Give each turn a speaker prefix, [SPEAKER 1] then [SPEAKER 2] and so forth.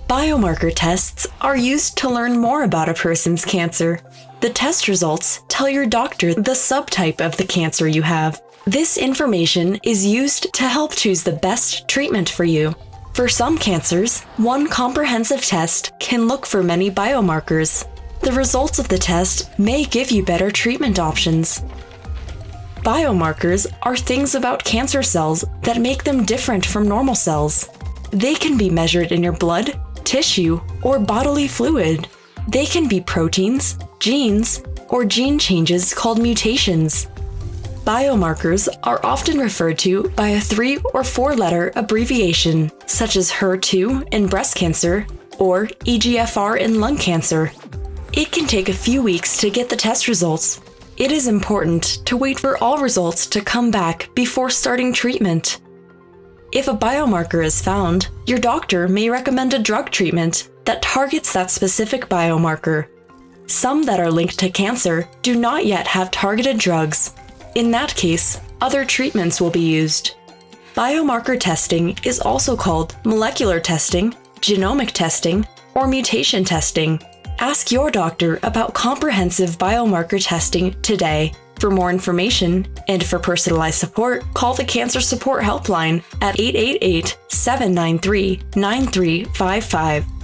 [SPEAKER 1] Biomarker tests are used to learn more about a person's cancer. The test results tell your doctor the subtype of the cancer you have. This information is used to help choose the best treatment for you. For some cancers, one comprehensive test can look for many biomarkers. The results of the test may give you better treatment options. Biomarkers are things about cancer cells that make them different from normal cells. They can be measured in your blood, tissue, or bodily fluid. They can be proteins, genes, or gene changes called mutations. Biomarkers are often referred to by a 3- or 4-letter abbreviation, such as HER2 in breast cancer or EGFR in lung cancer. It can take a few weeks to get the test results. It is important to wait for all results to come back before starting treatment. If a biomarker is found, your doctor may recommend a drug treatment that targets that specific biomarker. Some that are linked to cancer do not yet have targeted drugs. In that case, other treatments will be used. Biomarker testing is also called molecular testing, genomic testing, or mutation testing. Ask your doctor about comprehensive biomarker testing today. For more information and for personalized support, call the Cancer Support Helpline at 888-793-9355.